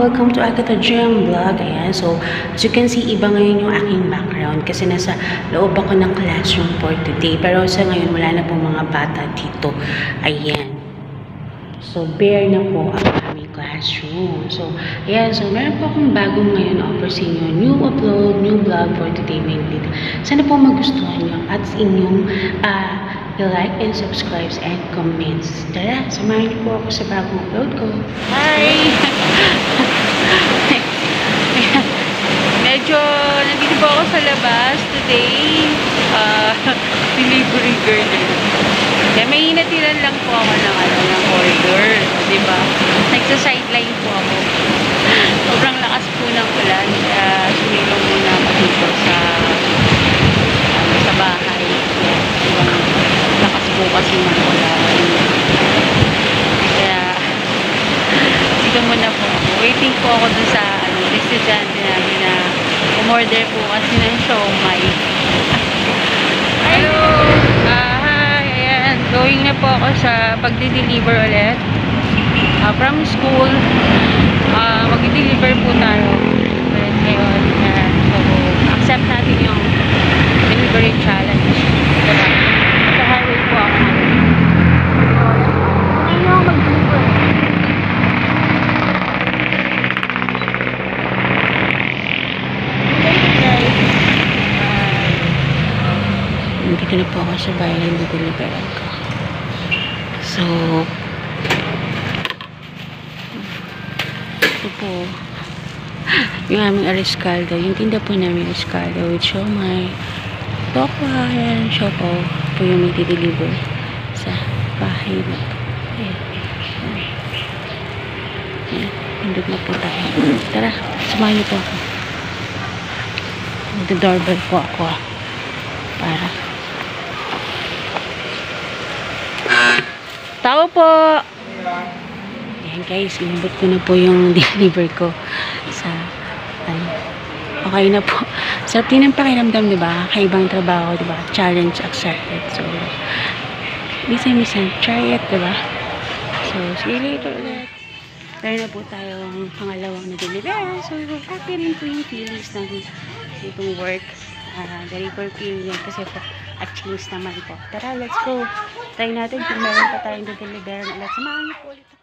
welcome to Agatha Gem Vlog. Ayan, so as you can see, iba ngayon yung aking background kasi nasa loob ako ng classroom for today. Pero sa ngayon, wala na pong mga bata dito. Ayan. So, bare na po ang aming classroom. So, ayan. So, meron po akong bagong ngayon offer sa inyo. New upload, new vlog for today. Sana po magustuhan nyo at inyong like and subscribe and comments. Tara, samahan niyo po ako sa bagong upload ko. Hi! Medyo nandito po ako sa labas today. Delivery girl. Kaya may hinatiran lang po ako ng order. Diba? Nagsa-sideline po ako. Sobrang lakas po ng ulan. Kaya sumilong muna ako dito sa bahay. Lakas po kasi ng ulan. Kaya dito muna po ako. Waiting po ako dun sa estudyante namin na umorder po kasi ng siomai. Hello! Hi! Ayan. Going na po ako sa pagde-deliver ulit. From school. Mag-deliver po tayo. Ulit ngayon. So, accept natin yung delivery challenge. Diba? Sa highway po ako ngayon. Ngayon mag-deliver. Nandito na po ako sa bayan ng deliveran ko. So, ito po yung aming ariscaldo. Yung tinda po namin ariscaldo with siomai, tokwa, and choco po yung may deliver sa bahay na po. Ayan. Ayan. Pindot na po tayo. Tara, samahan niyo po ako. Nagdo-doorbell po ako para tao po. Ayan guys, inabot ko na po yung deliver ko sa okay na po. Sarap din ang pakiramdam, diba? Kaibang trabaho, diba? Challenge accepted. So, minsan try it, diba? So, see you later ulit. Meron na po tayong pangalawang na deliver. So, happy rin po yung feelings ng itong work. Very fulfilling yan kasi po at change naman po. Tara, let's go. Try natin kung meron pa tayong deliver ulit. Samahan niyo po ulit.